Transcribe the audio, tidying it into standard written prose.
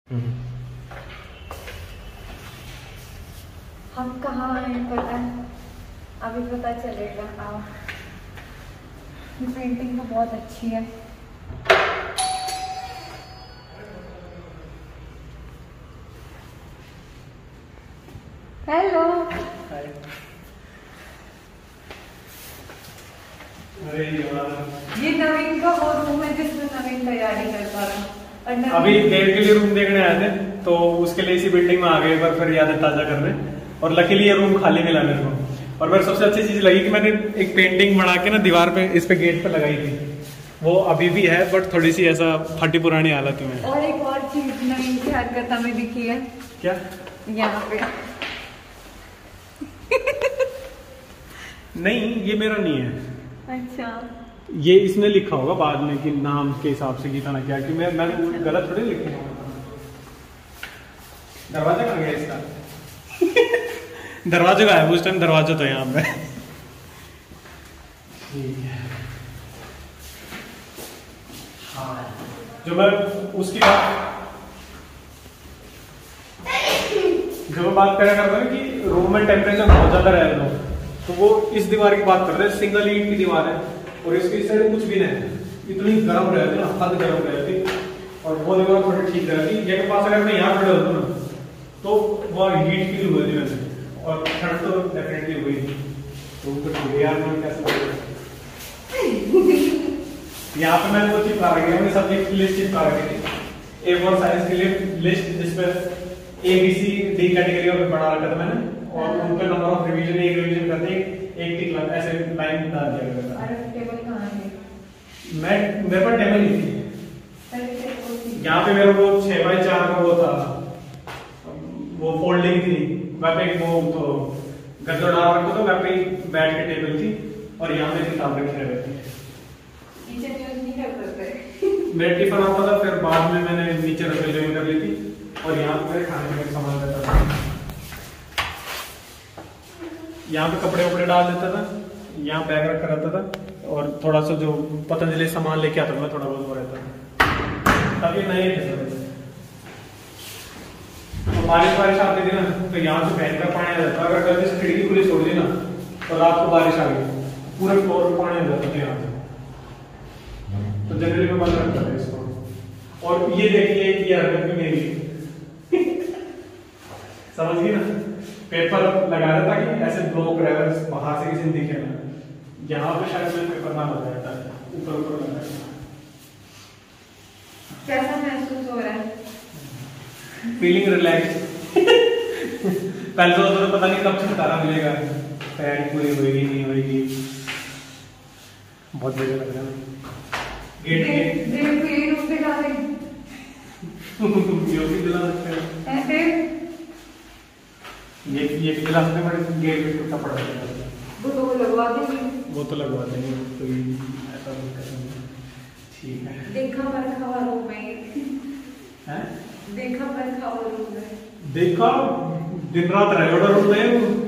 हम कहाँ हैं पता अभी पता चलेगा। आओ, ये पेंटिंग तो बहुत अच्छी है। हेलो। अरे यार, ये नवीन का वो रूम है जिसमें नवीन तैयारी करता रहा। अभी देर के लिए रूम देखने आए थे तो उसके लिए इसी बिल्डिंग में आ गए, एक बार फिर यादें ताजा करने। और लकीली ये रूम खाली मिला मेरे को। और मेरे सबसे अच्छी चीज लगी कि मैंने एक पेंटिंग बना के ना दीवार पे, इस पे गेट पे लगाई थी। वो अभी भी है बट थोड़ी सी ऐसा फटी पुरानी हालत में। और एक और चीज नवीन की हरकत हमें दिखी है। क्या? यहाँ पे नहीं, ये मेरा नहीं है। अच्छा, ये इसने लिखा होगा बाद में कि नाम के हिसाब से गीता ना क्या, कि मैं गलत थोड़ी लिखी हूँ। दरवाजा कहाँ गया इसका? दरवाजा का है, उस टाइम दरवाजा था यहाँ पे। ठीक है। हाँ, जो मैं उसकी बात करा करता हूँ कि रूम में टेम्परेचर बहुत ज्यादा रह रहा है, तो वो इस दीवार की बात कर रहे हैं। सिंगल ईंट की दीवार है और इसकी साइड कुछ भी नहीं है। इतनी गर्म रहती ना, हद गर्म रहती। और वो दीवार थोड़ी ठीक रहती। ये के पास अगर मैं यहाँ खड़े होता ना तो वो हीट फील हुई थी वैसे, और ठंड तो डेफिनेटली हुई थी। तो कुछ यार मैं कैसे यहाँ पे मैंने वो चिपका रखी है, अपनी सब्जेक्ट की लिस्ट चिपका रखी थी। A4 साइंस के लिए लिस्ट, जिसमें ABCD कैटेगरी में बना रखा था मैंने। और उन पे नंबर ऑफ रिवीजन, एक रिवीजन करते एक टिक लगा, ऐसे लाइन डाल दिया गया था। अरे टेबल कहाँ है? मेरे पास टेबल नहीं थी। यहाँ पे मेरे को 6x4 का वो था, वो फोल्डिंग थी। वहाँ पे वो तो गद्दा डाल रखा था, वहाँ पे बैठ के टेबल थी। और यहाँ पे किताब रखी रहती है। नीचे यूज नहीं कर सकते। मेरा टिफिन आता था, फिर बाद में मैंने नीचे रख ज्वाइन कर ली थी। और यहाँ पे मेरे खाने का सामान रहता था। यहाँ पे कपड़े वपड़े डाल देता था, यहाँ बैग रखा रहता था। और थोड़ा सा जो पतंजलि सामान लेके आता था, थोड़ा बहुत वो रहता था। तब ये नए थे। तो बारिश आती थी ना, तो यहाँ से भयंकर पानी आ जाता। अगर गलती से खिड़की खुली छोड़ दी ना तो रात को बारिश आ गई, पूरे फ्लोर में पानी आ जाता था यहाँ से। तो जनरली में बंद रखता था इसको। और ये देखिए कि हरकत भी मेरी समझ गई ना, पेपर लगा रहा था कि ऐसे ब्लॉक रहे बाहर से किसी ने दिखे ना। यहाँ पे शायद मैं पेपर ना लगाया था, ऊपर लगाया। कैसा महसूस हो रहा है? Feeling relax. पहले तो पता नहीं कब छुटकारा मिलेगा, तैयारी पूरी होगी नहीं होगी। बहुत बढ़िया लग रहा है। गेट दिला सकते हैं। ये दिला सकते हैं, बट गेट भी टूटा पड़ा है। वो तो लगवा देंगे। वो तो लगवा देंगे, तो ऐसा नहीं। ठीक है। देखा परखा हुआ रूम है। हैं? देखा परखा हुआ रूम है। देखा दिन रात रहे रूम में।